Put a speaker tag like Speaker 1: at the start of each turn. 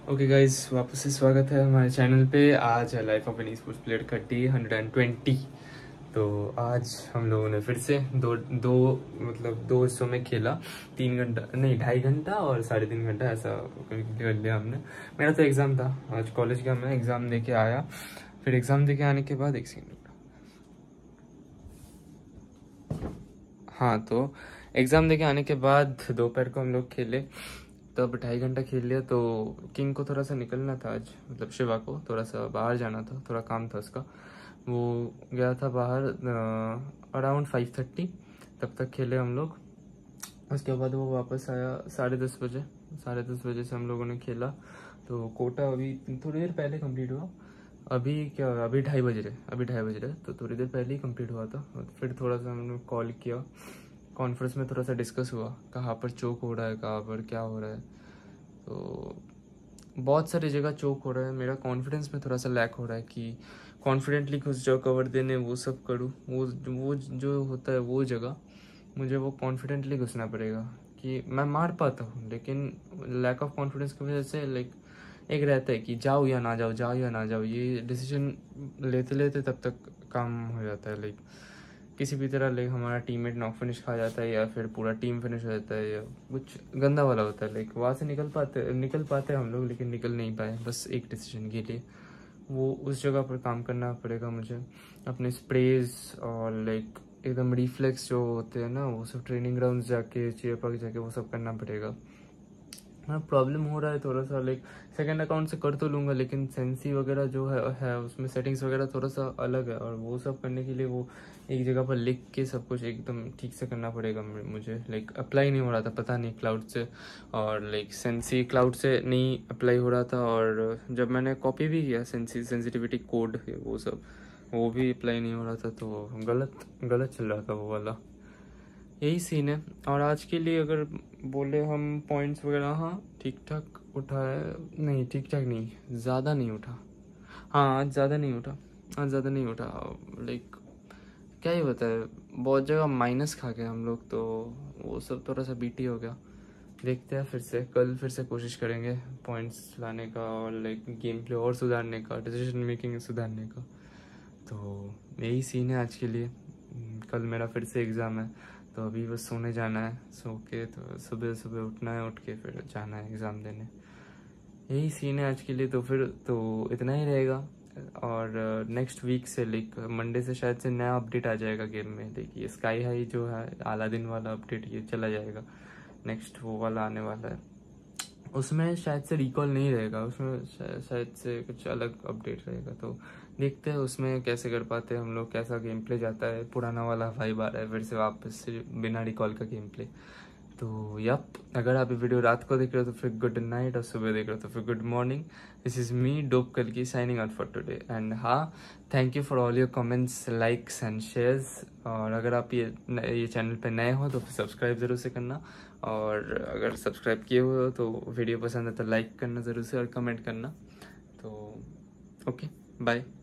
Speaker 1: Okay guys, वापस से स्वागत है हमारे चैनल पे। आज है life of an sports player का डे 120। तो आज हम लोगों ने फिर से दो हिस्सों में खेला। 3 घंटा नहीं, 2.5 घंटा और 3.5 घंटा ऐसा कर लिया हमने। मेरा तो एग्ज़ाम था आज कॉलेज का, मैं एग्ज़ाम दे के आया। फिर एग्ज़ाम दे के आने के बाद एक सेकेंड, हाँ, तो एग्ज़ाम दे के आने के बाद दोपहर को हम लोग खेले। तब 2.5 घंटा खेल लिया। तो किंग को थोड़ा सा निकलना था आज, मतलब शिवा को थोड़ा सा बाहर जाना था, थोड़ा काम था उसका। वो गया था बाहर अराउंड 5:30। तब तक खेले हम लोग। उसके बाद वो वापस आया 10:30 बजे। 10:30 बजे से हम लोगों ने खेला। तो कोटा अभी थोड़ी देर पहले कंप्लीट हुआ। अभी 2:30 बज रहे, तो थोड़ी देर पहले ही कंप्लीट हुआ था। फिर थोड़ा सा हमने कॉल किया, कॉन्फ्रेंस में थोड़ा सा डिस्कस हुआ, कहाँ पर चोक हो रहा है, कहाँ पर क्या हो रहा है। तो बहुत सारी जगह चोक हो रहा है। मेरा कॉन्फिडेंस में थोड़ा सा लैक हो रहा है कि कॉन्फिडेंटली घुस जाओ कवर देने, वो सब करूँ। वो जो होता है वो जगह, मुझे वो कॉन्फिडेंटली घुसना पड़ेगा। कि मैं मार पाता हूँ, लेकिन लैक ऑफ कॉन्फिडेंस की वजह से एक रहता है कि जाओ या ना जाओ, जाओ या ना जाओ। ये डिसीजन लेते लेते तब तक काम हो जाता है। किसी भी तरह हमारा टीममेट नॉक फिनिश खा जाता है, या फिर पूरा टीम फिनिश हो जाता है, या कुछ गंदा वाला होता है। वहाँ से निकल पाते हम लोग, लेकिन निकल नहीं पाए बस एक डिसीजन के लिए। वो उस जगह पर काम करना पड़ेगा मुझे। अपने स्प्रेज और एकदम रिफ्लेक्स जो होते हैं ना, वो सब ट्रेनिंग ग्राउंड जाके, चेयर पार्क जाके वो सब करना पड़ेगा। हाँ, प्रॉब्लम हो रहा है थोड़ा सा। सेकंड अकाउंट से कर तो लूँगा, लेकिन सेंसी वगैरह जो है उसमें सेटिंग्स वगैरह थोड़ा सा अलग है। और वो सब करने के लिए वो एक जगह पर लिख के सब कुछ एकदम ठीक से करना पड़ेगा मुझे। अप्लाई नहीं हो रहा था, पता नहीं क्लाउड से, और सेंसी क्लाउड से नहीं अप्लाई हो रहा था। और जब मैंने कॉपी भी किया सेंसिटिविटी कोड, वो भी अप्लाई नहीं हो रहा था। तो गलत चल रहा था वो वाला। यही सीन है। और आज के लिए अगर बोले हम पॉइंट्स वगैरह, हाँ ठीक ठाक उठा है। नहीं, ठीक ठाक नहीं, ज़्यादा नहीं उठा। हाँ, आज ज़्यादा नहीं उठा। क्या ही बताए, बहुत जगह माइनस खा गए हम लोग। तो वो सब थोड़ा सा बीटी हो गया। देखते हैं, कल फिर से कोशिश करेंगे पॉइंट्स लाने का, और गेम प्ले और सुधारने का, डिसीजन मेकिंग सुधारने का। तो यही सीन है आज के लिए। कल मेरा फिर से एग्ज़ाम है, तो अभी बस सोने जाना है। सो के तो सुबह सुबह उठना है, उठ के फिर जाना है एग्ज़ाम देने। यही सीन है आज के लिए। तो फिर तो इतना ही रहेगा। और नेक्स्ट वीक से मंडे से शायद से नया अपडेट आ जाएगा गेम में। ये स्काई हाई जो है अलादीन वाला अपडेट, ये चला जाएगा। नेक्स्ट वो वाला आने वाला है। उसमें शायद से रिकॉल नहीं रहेगा, उसमें शायद से कुछ अलग अपडेट रहेगा। तो देखते हैं उसमें कैसे कर पाते हैं हम लोग, कैसा गेम प्ले जाता है। पुराना वाला वाइब आ रहा है फिर से वापस से, बिना रिकॉल का गेम प्ले। तो अगर आप ये वीडियो रात को देख रहे हो तो फिर गुड नाइट, और सुबह देख रहे हो तो फिर good morning. This is me dope कल्कि signing out for today. And हाँ, thank you for all your comments, likes and shares. और अगर आप ये चैनल पे नए हो तो फिर सब्सक्राइब ज़रूर से करना। और अगर सब्सक्राइब किए हुए हो तो वीडियो पसंद है तो लाइक करना ज़रूर से, और कमेंट करना। तो ओके, बाय।